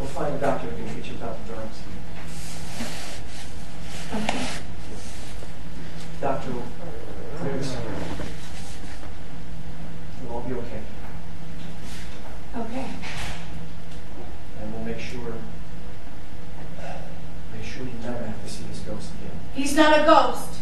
We'll find a doctor who can get you without the drugs. Okay. Doctor will clear this up. You'll all be okay. Okay. And we'll make sure you never have to see this ghost again. He's not a ghost.